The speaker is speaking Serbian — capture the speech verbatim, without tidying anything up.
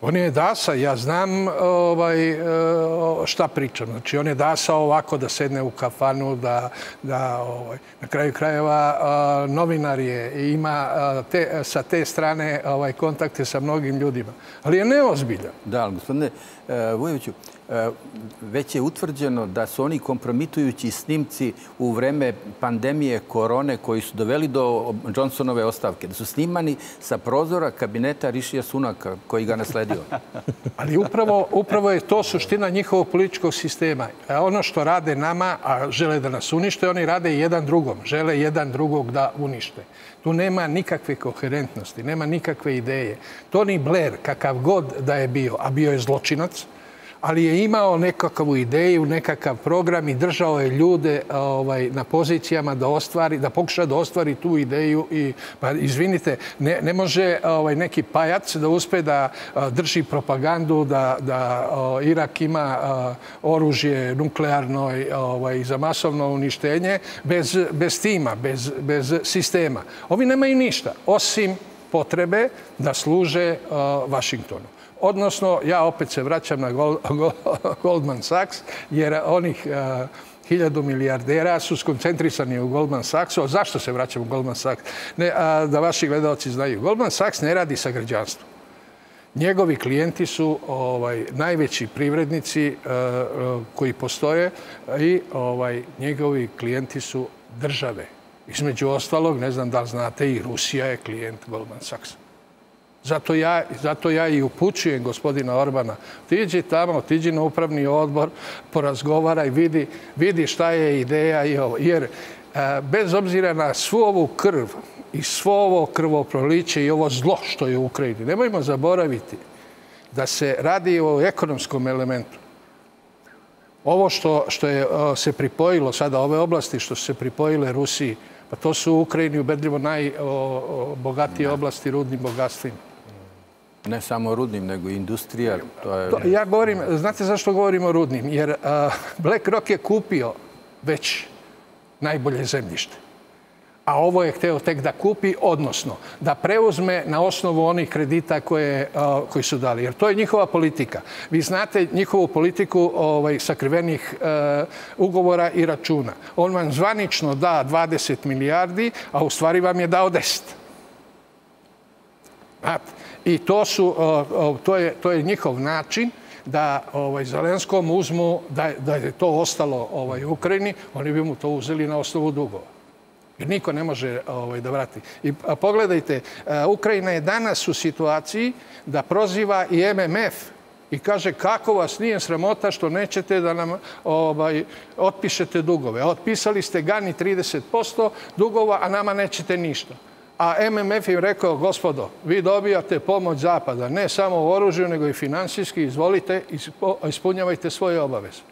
On je dasao, ja znam ovaj, šta pričam. Znači, on je dasao ovako da sedne u kafanu, da, da ovaj, na kraju krajeva novinar je i ima te, sa te strane ovaj, kontakte sa mnogim ljudima. Ali je neozbiljan. Da, ali gospodine Vujoviću, već je utvrđeno da su oni kompromitujući snimci u vreme pandemije korone koji su doveli do Johnsonove ostavke, da su snimani sa prozora kabineta Rišija Sunaka koji ga nasledio. Ali upravo, upravo je to suština njihovog političkog sistema. Ono što rade nama, a žele da nas unište, oni rade jedan drugom. Žele jedan drugog da unište. Tu nema nikakve koherentnosti, nema nikakve ideje. Tony Blair, kakav god da je bio, a bio je zločinac, ali je imao nekakvu ideju, nekakav program i držao je ljude ovaj, na pozicijama da ostvari, da pokuša da ostvari tu ideju. I, pa izvinite, ne, ne može ovaj, neki pajac da uspe da a, drži propagandu da, da a, Irak ima a, oružje nuklearno ovaj, za masovno uništenje bez, bez tima, bez, bez sistema. Ovi nemaju ništa, osim potrebe da služe a, Vašingtonu. Odnosno, ja opet se vraćam na Goldman Sachs, jer onih hiljadu milijardera su skoncentrisani u Goldman Sachsu. Zašto se vraćam u Goldman Sachs? Ne, a, da vaši gledalci znaju. Goldman Sachs ne radi sa građanstvom. Njegovi klijenti su ovaj, najveći privrednici uh, koji postoje i ovaj, njegovi klijenti su države. Između ostalog, ne znam da li znate, i Rusija je klijent Goldman Sachsa. Zato ja, zato ja i upućujem gospodina Orbana. Tiđi tamo, otiđi na upravni odbor, porazgovaraj, vidi, vidi šta je ideja i ovo. Jer a, bez obzira na svu ovu krv i svo ovo krvoproliće i ovo zlo što je u Ukrajini, nemojmo zaboraviti da se radi o ekonomskom elementu. Ovo što, što je o, se pripojilo sada, ove oblasti što su se pripojile Rusiji, pa to su u Ukrajini ubedljivo najbogatije oblasti rudnim bogatstvima. Ne samo rudnim, nego i industrija. To je... To, ja govorim, znate zašto govorim o rudnim? Jer uh, BlackRock je kupio već najbolje zemljište. A ovo je hteo tek da kupi, odnosno da preuzme na osnovu onih kredita koje, uh, koji su dali. Jer to je njihova politika. Vi znate njihovu politiku ovaj, sakrivenih uh, ugovora i računa. On vam zvanično da dvadeset milijardi, a u stvari vam je dao deset. Znate? I to, su, uh, to, je, to je njihov način da ovaj, Zelenskom uzmu, da, da je to ostalo ovaj, u Ukrajini, oni bi mu to uzeli na osnovu dugova. Jer niko ne može ovaj, da vrati. I a, pogledajte, a, Ukrajina je danas u situaciji da proziva i M M F i kaže kako vas nije sramota što nećete da nam ovaj, otpišete dugove. Otpisali ste Gani trideset posto dugova, a nama nećete ništa. A M M F im rekao, gospodo, vi dobijate pomoć Zapada, ne samo u oružju, nego i finansijski, izvolite, ispunjavajte svoje obaveze.